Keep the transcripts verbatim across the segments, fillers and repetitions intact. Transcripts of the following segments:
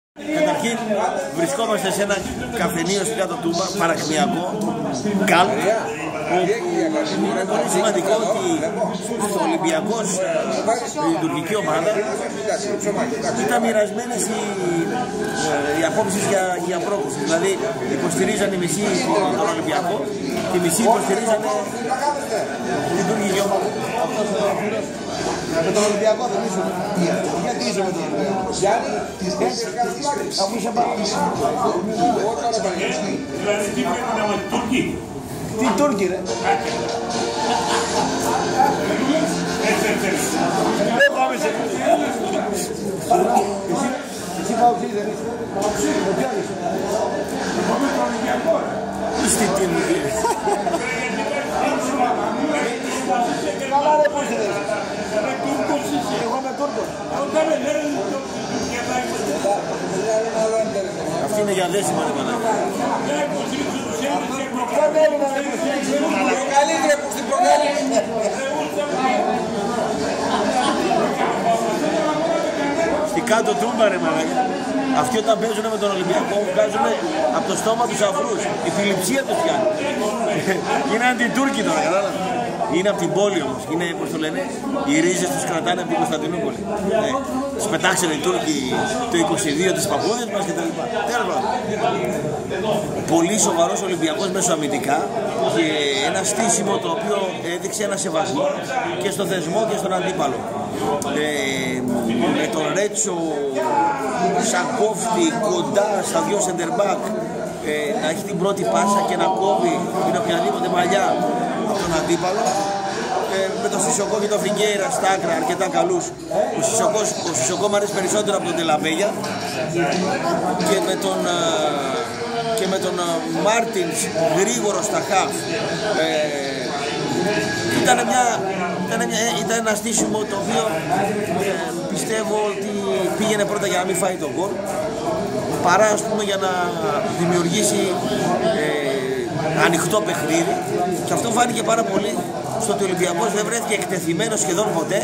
Καταρχήν βρισκόμαστε σε ένα καφενείο στην κάτω Τούμπα, παρακμιακό, καλ, όπου είναι πολύ σημαντικό ότι στο Ολυμπιακός, η τουρκική ομάδα, ήταν μοιρασμένες οι, οι απόψεις για, για πρόκληση. Δηλαδή υποστηρίζανε οι μισοί τον Ολυμπιακό και οι μισοί υποστηρίζανε την τουρκική ομάδα. Με τον Ολυμπιακό δεν ήσουν. Γιατί ήσουν με τον Ολυμπιακό? Αφού είσαι πάνω. Τι πρέπει να είμαστε Τούρκοι? Τι Τούρκοι ρε? Δεν πάμε σε... Εσύ παουξής δεν είσαι? Με ποιον είσαι? Με τον Ολυμπιακό. Είστε τι μου κύριε. Καλά ρε πώς είσαι? Εγώ είμαι Τούρκος. Αυτή είναι για δέσιμα ρε μαλάκα. Καλύτερα που στην προκάλη. Στην κάτω Τούμπα ρε μαλάκα. Αυτοί όταν παίζουν με τον Ολυμπιακό βγάζουν από το στόμα τους αφρούς. Η θλιψία τους πιάνει. Είναι αντιτούρκοι τώρα, κατάλαβα. Είναι από την πόλη όμως. Είναι, πώς το λένε, οι ρίζες τους κρατάνε από την Κωνσταντινούπολη. Ναι. Τους πετάξανε οι Τούρκοι το είκοσι δύο τις παππούδες μας και τα λοιπά. Τέλος πάντων. Πολύ σοβαρός Ολυμπιακός μεσοαμυντικά και ένα στήσιμο το οποίο έδειξε ένα σεβασμό και στο θεσμό και στον αντίπαλο. Ε, με τον Ρέτσο σαν κόφτη κοντά στα δυο center back, ε, να έχει την πρώτη πάσα και να κόβει την οποιαδήποτε μαλλιά από τον αντίπαλο. Ε, με τον Σισοκό και τον Φιγκέιρα στα άκρα αρκετά καλούς. Ο Σισοκό, ο Σισοκό μου αρέσει περισσότερο από τον Τελαβέγια και με τον, και με τον Μάρτινς γρήγορο στα χαφ. Ε, Ήταν, μια, ήταν, μια, ήταν ένα στήσιμο το οποίο ε, πιστεύω ότι πήγαινε πρώτα για να μην φάει τον γκολ παρά ας πούμε για να δημιουργήσει ε, ανοιχτό παιχνίδι, και αυτό φάνηκε πάρα πολύ στο ότι ο Ολυμπιακός δεν βρέθηκε εκτεθειμένος σχεδόν ποτέ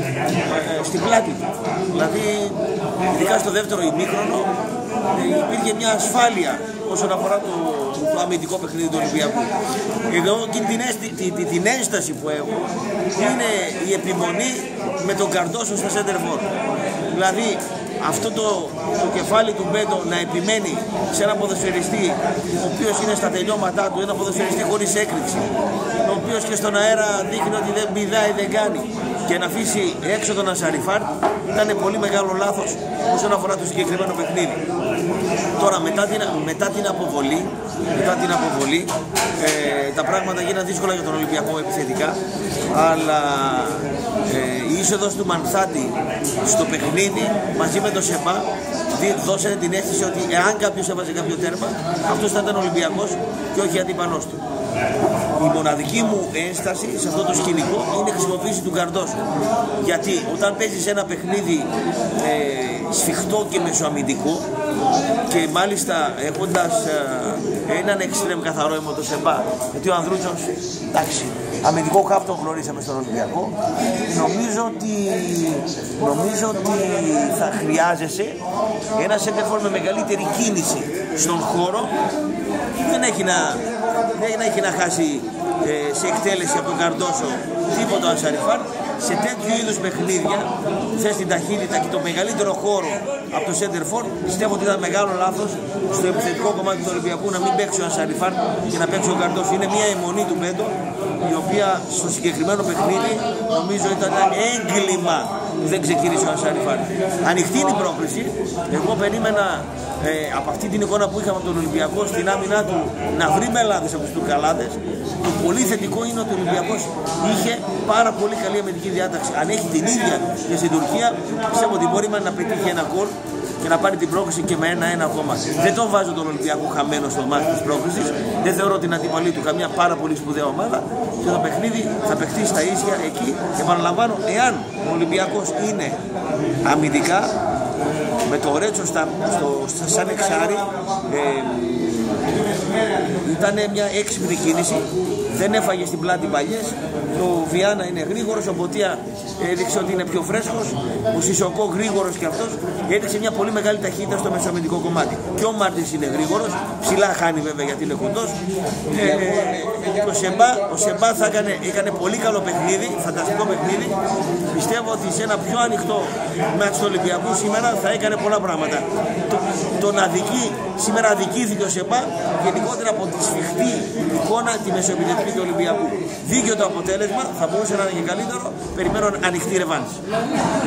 ε, στην πλάτη του. Δηλαδή ειδικά στο δεύτερο ημίχρονο ε, υπήρχε μια ασφάλεια όσον αφορά το, το αμυντικό παιχνίδι του Ολυμπιακού. Εδώ την, την, την, την ένσταση που έχω είναι η επιμονή με τον Καρντόσο στα center for. Δηλαδή αυτό το, το κεφάλι του Μπέντο να επιμένει σε ένα ποδοσφαιριστή ο οποίος είναι στα τελειώματά του, ένα ποδοσφαιριστή χωρίς έκρηξη, ο οποίος και στον αέρα δείχνει ότι δεν πηδάει, δεν κάνει, και να αφήσει έξω τον Ασαριφάρ, ήταν πολύ μεγάλο λάθος όσον αφορά το συγκεκριμένο παιχνίδι. Τώρα μετά την, μετά την αποβολή, μετά την αποβολή ε, τα πράγματα γίνανε δύσκολα για τον Ολυμπιακό επιθετικά, αλλά ε, η είσοδος του Μανθάτη στο παιχνίδι μαζί με τον Σεμπά δώσανε την αίσθηση ότι εάν κάποιος έβαζε κάποιο τέρμα, αυτός θα ήταν Ολυμπιακός και όχι αντίπαλός του. Η μοναδική μου ένσταση σε αυτό το σκηνικό είναι η χρησιμοποίηση του Καρντόσου. Γιατί όταν παίζεις ένα παιχνίδι ε, σφιχτό και μεσοαμυντικό και μάλιστα έχοντας ε, έναν εξτρέμ καθαρό έμο το Σεμπά, γιατί ο Ανδρούτσος, εντάξει, αμυντικό χαφ τον γνωρίσαμε στον Ολυμπιακό, νομίζω ότι, νομίζω ότι θα χρειάζεσαι ένα center for με μεγαλύτερη κίνηση στον χώρο. Δεν έχει να, δεν έχει να χάσει ε, σε εκτέλεση από τον Καρντόσο τίποτα ο Ασαριφάρ. Σε τέτοιου είδους παιχνίδια θες την ταχύτητα και το μεγαλύτερο χώρο από το center for. Πιστεύω ότι ήταν μεγάλο λάθος στο επιθετικό κομμάτι του Ολυμπιακού να μην παίξει ο Ασαριφάρ και να παίξει ο Καρντόσο. Είναι μια αιμονή του Μπέντο, η οποία στο συγκεκριμένο παιχνίδι νομίζω ήταν έγκλημα που δεν ξεκίνησε ο Ασαριφάρ. Ανοιχτή είναι η πρόκληση. Εγώ περίμενα ε, από αυτή την εικόνα που είχαμε από τον Ολυμπιακό στην άμυνά του να βρει μελάδες από τους τουρκαλάδες. Το πολύ θετικό είναι ότι ο Ολυμπιακός είχε πάρα πολύ καλή αμυντική διάταξη. Αν έχει την ίδια και στην Τουρκία, πιστεύω ότι μπορεί να πετύχει ένα γκολ και να πάρει την πρόκληση και με ένα-ένα ακόμα. Δεν τον βάζω τον Ολυμπιακό χαμένο στο μάτι της πρόκλησης. Δεν θεωρώ την αντιπαλή του καμιά πάρα πολύ σπουδαία ομάδα. Και το παιχνίδι θα παιχτεί στα ίσια εκεί. Και παραλαμβάνω, εάν ο Ολυμπιακός είναι αμυντικά, με το Ρέτσο στα, στο, σαν εξάρι, ε, ήταν μια έξυπνη κίνηση, δεν έφαγε στην πλάτη παλιές. Το Βιάνα είναι γρήγορος, ο Μποτία έδειξε ότι είναι πιο φρέσκος, ο Σισοκό γρήγορος και αυτός, έδειξε μια πολύ μεγάλη ταχύτητα στο μεσοαμυντικό κομμάτι. Και ο Μάρτινς είναι γρήγορος, ψηλά χάνει βέβαια γιατί είναι κοντός. Ε, το Σεμπά, ο Σεμπά θα έκανε, έκανε πολύ καλό παιχνίδι, φανταστικό παιχνίδι. Πιστεύω ότι σε ένα πιο ανοιχτό μάτς του Ολυμπιακού σήμερα θα έκανε πολλά πράγματα. Το, τον αδική, σήμερα αδικήθηκε ο Σεμπά γενικότερα από τη σφιχτή εικόνα τη μεσοεπιθετική του Ολυμπιακού. Δίκαιο το αποτέλεσμα, θα μπορούσε να είναι και καλύτερο. Περιμένω ανοιχτή ρεβάνς.